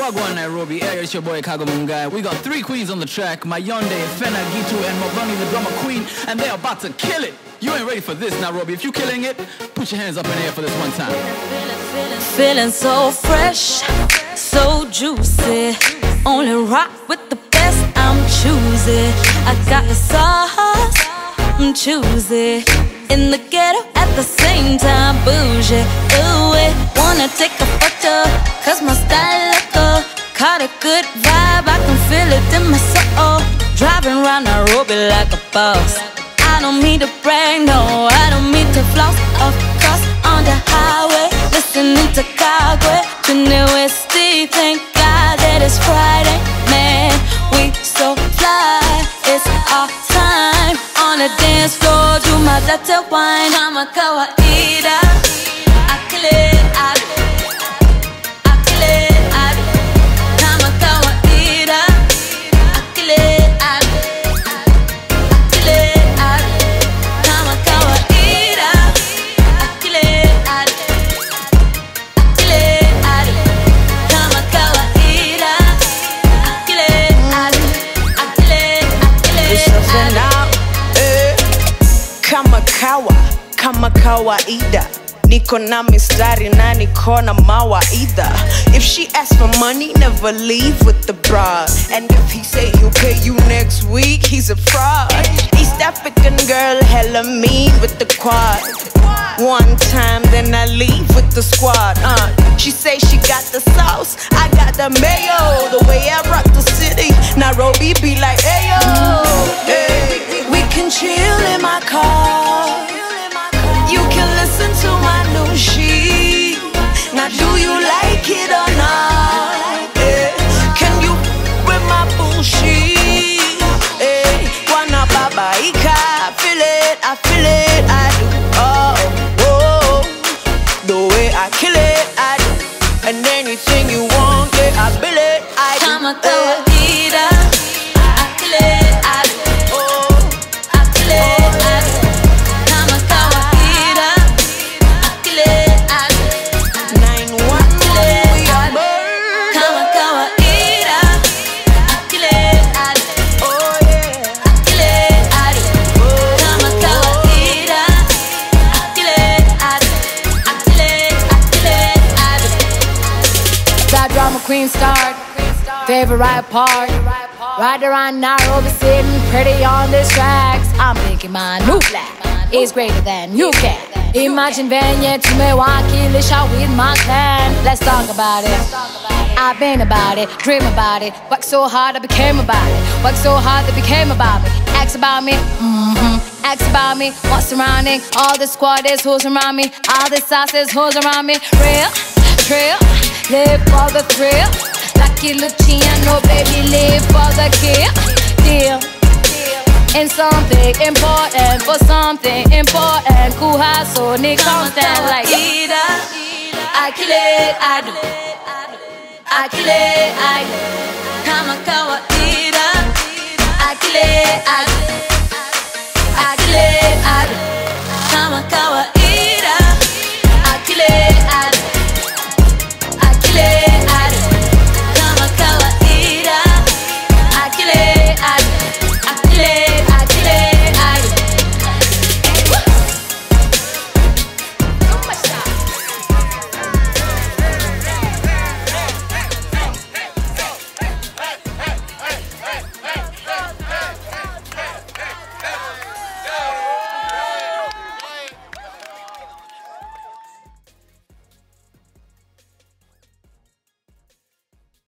Wagwan Nairobi, hey, it's your boy Kago Mungai. We got 3 queens on the track, Mayonde, Fena, Gitu, and Mobani, the drummer queen, and they're about to kill it. You ain't ready for this, Nairobi. If you killing it, put your hands up in the air for this one time. Feeling so fresh, so juicy. Only rock with the best, I'm choosy. I got the sauce, I'm choosy. In the ghetto at the same time, bougie. Ooh, wanna take a photo, cause my style look good. Caught a good vibe, I can feel it in my soul. Driving around Nairobi like a boss. I don't mean to brag, no, I don't mean to floss. Of course, on the highway, listening to Kagwe, Trinity Westy, thank God that it's Friday. Man, we so fly, it's our time. On the dance floor, do my latte wine. I'm a kawaida, I kill it, I kill it, I'm a kawaida, I kill it, I kill it, I'm a kawaida, I kill it, I kill it, I'm a kawaida, I kill it, I kill it, kama kawaida, niko na mistari na niko na mawaidha. If she asks for money, never leave with the broad. And if he say he'll pay you next week, he's a fraud. East African girl, hella mean with the quad. One time, then I leave with the squad. She say she got the sauce, I got the mayo. The way I rock the city, Nairobi be like, ayo. Hey, we can chill in my car. You can listen to my new sheet. Now do you like it or not? Can you with my bullshit? Wanna babaika? I feel it, I feel it, I do. Oh, the way I kill it, I do. And anything you want, yeah, I feel it, I do. I'm a kawaida, I kill it, I do. I kill it, I do. I'm a kawaida, I kill it, I do. 911, we are bird. I'm a kawaida, I kill it, I do. Oh yeah, I kill it, I do. I'm a kawaida, I kill it, I do. I kill it, I do. That drama queen start, favorite part. Ride around Nairobi sitting pretty on these tracks. I'm thinking my new black is greater than you can. Imagine venue to mewakilisha with my clan. Let's talk about it. I've been about it, dream about it. Worked so hard I became about it. Worked so hard they became about me. Ask about me, ask about me. What's surrounding? All the squad is who's around me. All the sauce is who's around me. Real, trill, live for the thrill. Lucky Luciano, baby, live for the kill. Deal in something important, for something important. Kuha so ni constant like I kill it, I do. I kill it, I do.